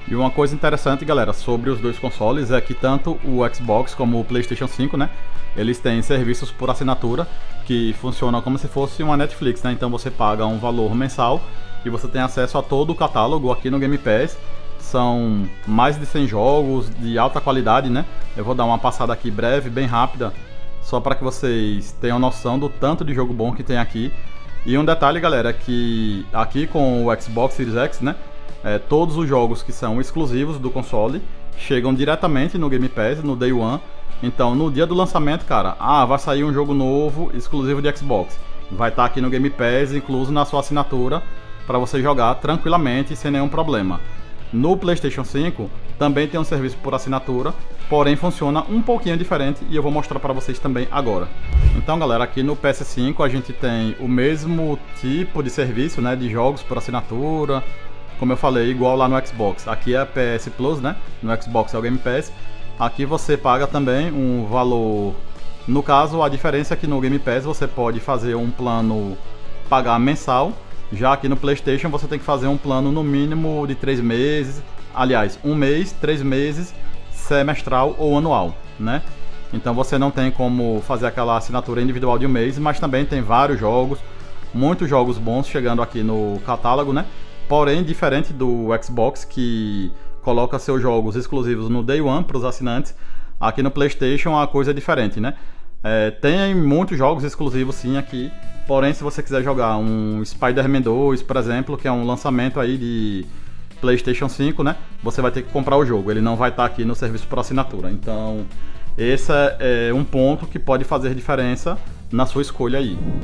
E uma coisa interessante, galera, sobre os dois consoles é que tanto o Xbox como o PlayStation 5, né, eles têm serviços por assinatura que funcionam como se fosse uma Netflix, né? Então você paga um valor mensal e você tem acesso a todo o catálogo aqui no Game Pass. São mais de 100 jogos de alta qualidade, né? Eu vou dar uma passada aqui breve, bem rápida, só para que vocês tenham noção do tanto de jogo bom que tem aqui. E um detalhe, galera, é que aqui com o Xbox Series X, né, todos os jogos que são exclusivos do console chegam diretamente no Game Pass, no Day One. Então, no dia do lançamento, cara, vai sair um jogo novo, exclusivo de Xbox. Vai estar aqui no Game Pass, incluso na sua assinatura, para você jogar tranquilamente, sem nenhum problema. No PlayStation 5, também tem um serviço por assinatura, porém funciona um pouquinho diferente e eu vou mostrar para vocês também agora. Então, galera, aqui no PS5 a gente tem o mesmo tipo de serviço, né, de jogos por assinatura, como eu falei, igual lá no Xbox. Aqui é a PS Plus, né, no Xbox é o Game Pass. Aqui você paga também um valor, no caso a diferença é que no Game Pass você pode fazer um plano pagar mensal, já aqui no PlayStation você tem que fazer um plano no mínimo de 3 meses, aliás, 1 mês, 3 meses, semestral ou anual, né? Então você não tem como fazer aquela assinatura individual de 1 mês, mas também tem vários jogos, muitos jogos bons chegando aqui no catálogo, né? Porém, diferente do Xbox, que coloca seus jogos exclusivos no Day One para os assinantes, aqui no PlayStation a coisa é diferente, né? Tem muitos jogos exclusivos sim aqui, porém se você quiser jogar um Spider-Man 2, por exemplo, que é um lançamento aí de PlayStation 5, né? Você vai ter que comprar o jogo, ele não vai estar aqui no serviço por assinatura. Então, esse é um ponto que pode fazer diferença na sua escolha aí.